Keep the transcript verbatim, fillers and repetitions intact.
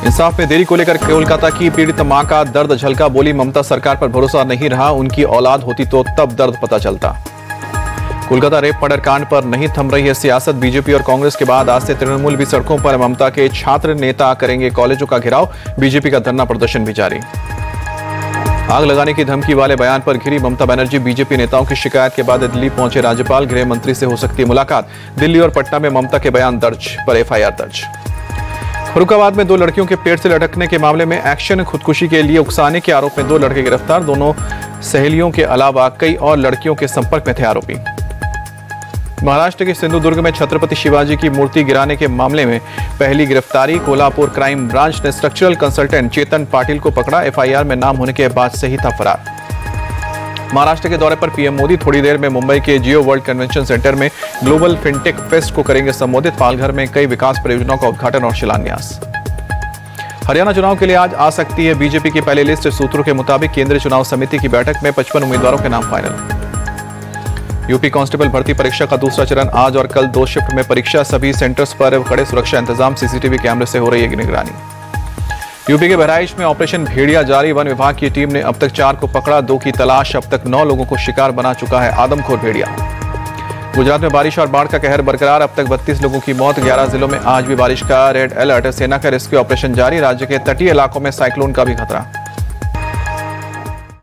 इंसाफ में देरी को लेकर कोलकाता की पीड़ित मां का दर्द झलका, बोली ममता सरकार पर भरोसा नहीं रहा, उनकी औलाद होती तो तब दर्द पता चलता। कोलकाता रेप मर्डर कांड पर नहीं थम रही है सियासत, बीजेपी और कांग्रेस के बाद आज से तृणमूल भी सड़कों पर, ममता के छात्र नेता करेंगे कॉलेजों का घेराव, बीजेपी का धरना प्रदर्शन भी जारी। आग लगाने की धमकी वाले बयान पर घिरी ममता बनर्जी, बीजेपी नेताओं की शिकायत के बाद दिल्ली पहुंचे राज्यपाल, गृह मंत्री से हो सकती है मुलाकात। दिल्ली और पटना में ममता के बयान दर्ज पर एफआईआर दर्ज। फर्रुखाबाद में दो लड़कियों के पेट से लटकने के मामले में एक्शन, खुदकुशी के लिए उकसाने के आरोप में दो लड़के गिरफ्तार, दोनों सहेलियों के अलावा कई और लड़कियों के संपर्क में थे आरोपी। महाराष्ट्र के सिंधुदुर्ग में छत्रपति शिवाजी की मूर्ति गिराने के मामले में पहली गिरफ्तारी, कोल्हापुर क्राइम ब्रांच ने स्ट्रक्चरल कंसल्टेंट चेतन पाटिल को पकड़ा, एफआईआर में नाम होने के बाद से ही था फरार। महाराष्ट्र के दौरे पर पीएम मोदी थोड़ी देर में मुंबई के जियो वर्ल्ड कन्वेंशन सेंटर में ग्लोबल फिनटेक फेस्ट को करेंगे संबोधित, पालघर में कई विकास परियोजनाओं का उद्घाटन और शिलान्यास। हरियाणा चुनाव के लिए आज आ सकती है बीजेपी की पहली लिस्ट, सूत्रों के मुताबिक केंद्रीय चुनाव समिति की बैठक में पचपन उम्मीदवारों के नाम फाइनल। यूपी कांस्टेबल भर्ती परीक्षा का दूसरा चरण आज और कल दो शिफ्ट में परीक्षा, सभी सेंटर्स पर कड़े सुरक्षा इंतजाम, सीसीटीवी कैमरे से हो रही है निगरानी। यूपी के बहराइच में ऑपरेशन भेड़िया जारी, वन विभाग की टीम ने अब तक चार को पकड़ा, दो की तलाश, अब तक नौ लोगों को शिकार बना चुका है आदमखोर भेड़िया। गुजरात में बारिश और बाढ़ का कहर बरकरार, अब तक बत्तीस लोगों की मौत, ग्यारह जिलों में आज भी बारिश का रेड अलर्ट, सेना का रेस्क्यू ऑपरेशन जारी, राज्य के तटीय इलाकों में साइक्लोन का भी खतरा।